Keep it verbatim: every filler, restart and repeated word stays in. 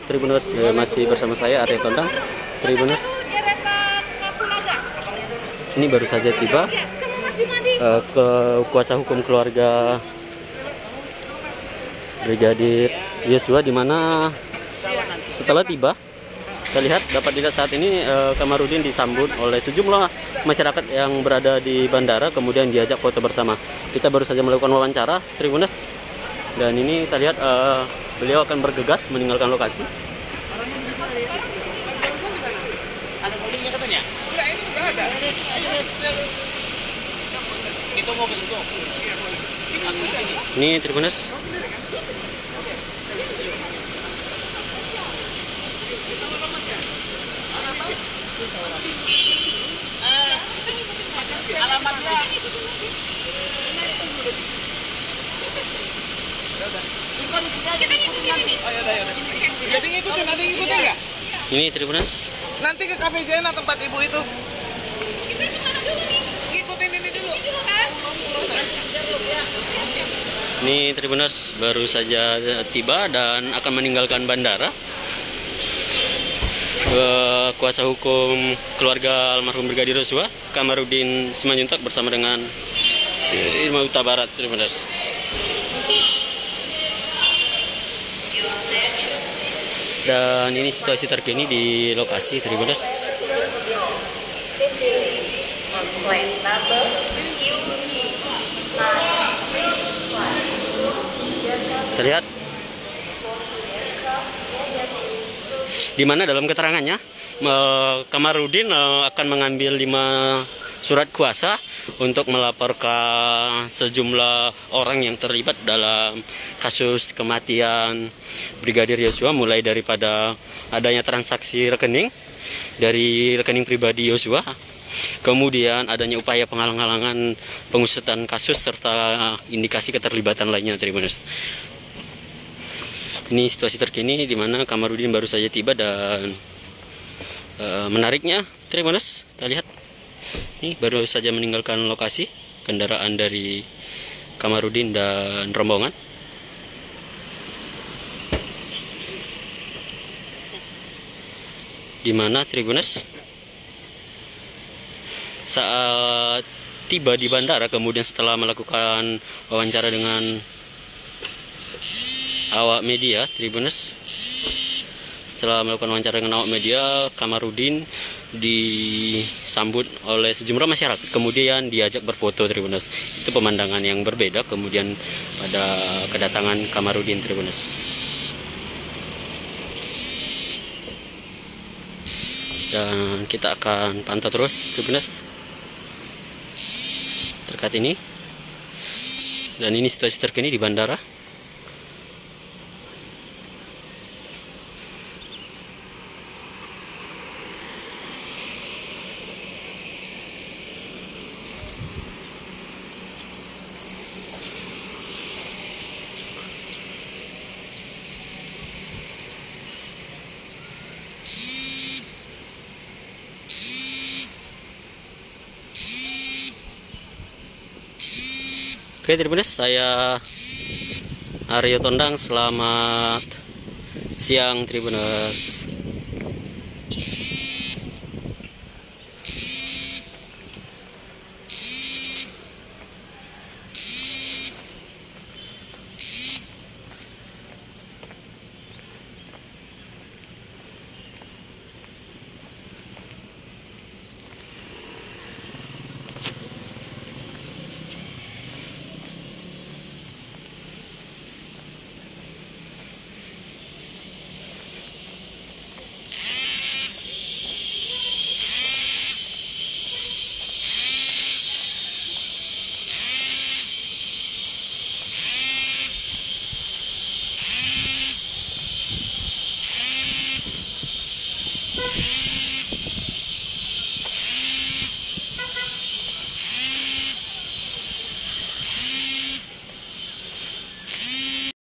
Tribuners, eh, masih bersama saya Arya Tondang. Tribuners, ini baru saja tiba eh, ke kuasa hukum keluarga Brigadir Yosua, di mana setelah tiba, kita lihat dapat dilihat saat ini eh, Kamarudin disambut oleh sejumlah masyarakat yang berada di bandara, kemudian diajak foto bersama. Kita baru saja melakukan wawancara, Tribuners, dan ini kita lihat eh, beliau akan bergegas meninggalkan lokasi. Ada holdingnya katanya? Enggak, ini enggak ada. Itu mau ke situ. Ini Tribuners. Alamatnya. Jadi ngikutin, nanti ngikutin nggak? Ini Tribuners. Nanti ke Cafe Jena tempat ibu itu. Ngikutin ini dulu. Ini Tribuners baru saja tiba dan akan meninggalkan bandara. Uh, kuasa hukum keluarga almarhum Brigadir Yosua, Kamarudin Simanjuntak, bersama dengan Irma Huta Barat, Tribuners. Dan ini situasi terkini di lokasi, Tribuners. Terlihat di mana dalam keterangannya Kamarudin akan mengambil lima surat kuasa untuk melaporkan sejumlah orang yang terlibat dalam kasus kematian Brigadir Yosua, mulai daripada adanya transaksi rekening dari rekening pribadi Yosua, kemudian adanya upaya penghalang-halangan pengusutan kasus serta indikasi keterlibatan lainnya, Tribuners. Ini situasi terkini di mana Kamarudin baru saja tiba, dan e, menariknya, Tribuners, kita lihat ini baru saja meninggalkan lokasi kendaraan dari Kamarudin dan rombongan. Di mana, Tribuners, saat tiba di bandara, kemudian setelah melakukan wawancara dengan awak media, Tribuners, setelah melakukan wawancara dengan awak media, Kamarudin disambut oleh sejumlah masyarakat, kemudian diajak berfoto, Tribuners. Itu pemandangan yang berbeda kemudian pada kedatangan Kamarudin, Tribuners. Dan kita akan pantau terus, Tribuners, terkait ini. Dan ini situasi terkini di bandara. Oke, Tribuners, saya Arya Tondang. Selamat siang, Tribuners. Thank you.